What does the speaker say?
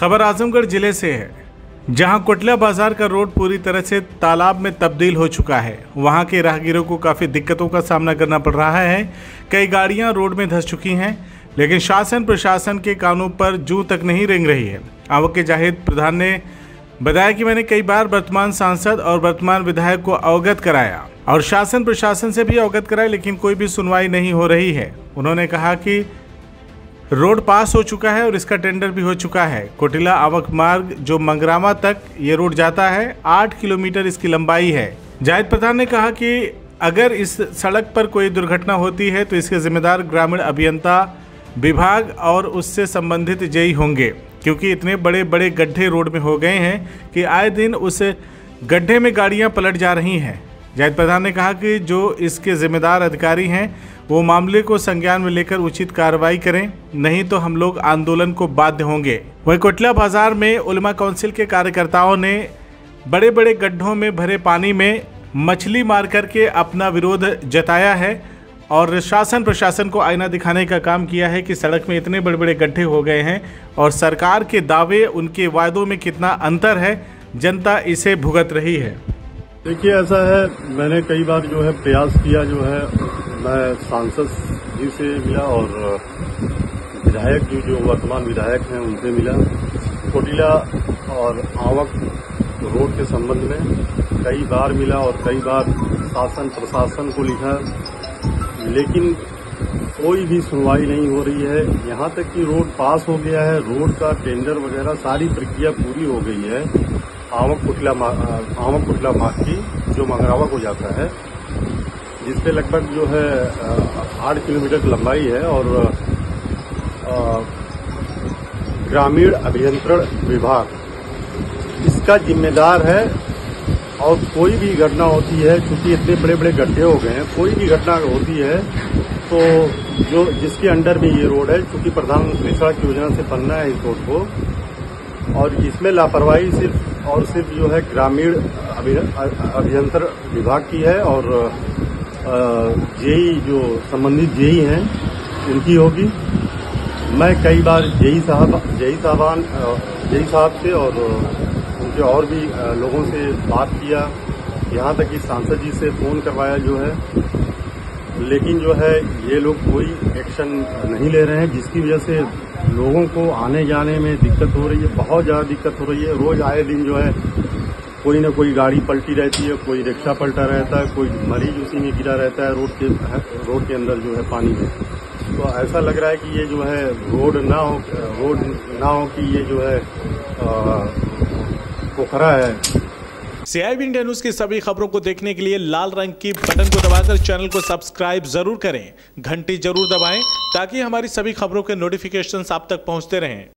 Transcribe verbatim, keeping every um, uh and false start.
खबर आजमगढ़ जिले से है, जहां कोटला बाजार का रोड पूरी तरह से तालाब में तब्दील हो चुका है। वहां के राहगीरों को काफ़ी दिक्कतों का सामना करना पड़ रहा है। कई गाड़ियां रोड में धंस चुकी हैं, लेकिन शासन प्रशासन के कानों पर जूं तक नहीं रेंग रही है। आवक के जाहिद प्रधान ने बताया कि मैंने कई बार वर्तमान सांसद और वर्तमान विधायक को अवगत कराया और शासन प्रशासन से भी अवगत कराया, लेकिन कोई भी सुनवाई नहीं हो रही है। उन्होंने कहा कि रोड पास हो चुका है और इसका टेंडर भी हो चुका है। कोटिला आवक मार्ग जो मंगरामा तक ये रोड जाता है, आठ किलोमीटर इसकी लंबाई है। जाहिद प्रधान ने कहा कि अगर इस सड़क पर कोई दुर्घटना होती है तो इसके जिम्मेदार ग्रामीण अभियंता विभाग और उससे संबंधित जेई होंगे, क्योंकि इतने बड़े बड़े गड्ढे रोड में हो गए हैं कि आए दिन उस गड्ढे में गाड़ियां पलट जा रही हैं। जाहिद प्रधान ने कहा कि जो इसके जिम्मेदार अधिकारी हैं वो मामले को संज्ञान में लेकर उचित कार्रवाई करें, नहीं तो हम लोग आंदोलन को बाध्य होंगे। वहीं कोटला बाजार में उलमा काउंसिल के कार्यकर्ताओं ने बड़े बड़े गड्ढों में भरे पानी में मछली मार करके अपना विरोध जताया है और शासन प्रशासन को आईना दिखाने का काम किया है कि सड़क में इतने बड़े बड़े गड्ढे हो गए हैं और सरकार के दावे उनके वायदों में कितना अंतर है, जनता इसे भुगत रही है। देखिए, ऐसा है, मैंने कई बार जो है प्रयास किया, जो है मैं सांसद जी से मिला और विधायक जी जो वर्तमान विधायक हैं उनसे मिला। कोटिला और आवक रोड के संबंध में कई बार मिला और कई बार शासन प्रशासन को लिखा, लेकिन कोई भी सुनवाई नहीं हो रही है। यहाँ तक कि रोड पास हो गया है, रोड का टेंडर वगैरह सारी प्रक्रिया पूरी हो गई है। आवक कोटला आवक कोटला मार्ग की जो मंगरावा को जाता है, जिसपे लगभग जो है आठ किलोमीटर की लंबाई है और ग्रामीण अभियंत्रण विभाग इसका जिम्मेदार है। और कोई भी घटना होती है, क्योंकि इतने बड़े बड़े गड्ढे हो गए हैं, कोई भी घटना होती है तो जो जिसके अंडर में ये रोड है, क्योंकि प्रधानमंत्री सड़क योजना से बनना है इस रोड को, और इसमें लापरवाही सिर्फ और सिर्फ जो है ग्रामीण अभियंत्रण विभाग की है और जेई जो संबंधित जेई हैं उनकी होगी। मैं कई बार जेई साहब जेई साहबान जेई साहब से और उनके और भी लोगों से बात किया, यहाँ तक कि सांसद जी से फोन करवाया जो है, लेकिन जो है ये लोग कोई एक्शन नहीं ले रहे हैं, जिसकी वजह से लोगों को आने जाने में दिक्कत हो रही है, बहुत ज़्यादा दिक्कत हो रही है। रोज आए दिन जो है कोई न कोई गाड़ी पलटी रहती है, कोई रिक्शा पलटा रहता है, कोई मरीज उसी में गिरा रहता है रोड के रोड के अंदर जो है पानी में। तो ऐसा लग रहा है कि ये जो है रोड ना हो रोड ना हो कि ये जो है पोखरा है। सीआईबी इंडिया न्यूज की सभी खबरों को देखने के लिए लाल रंग की बटन को दबाकर चैनल को सब्सक्राइब जरूर करें, घंटी जरूर दबाएं ताकि हमारी सभी खबरों के नोटिफिकेशंस आप तक पहुंचते रहें।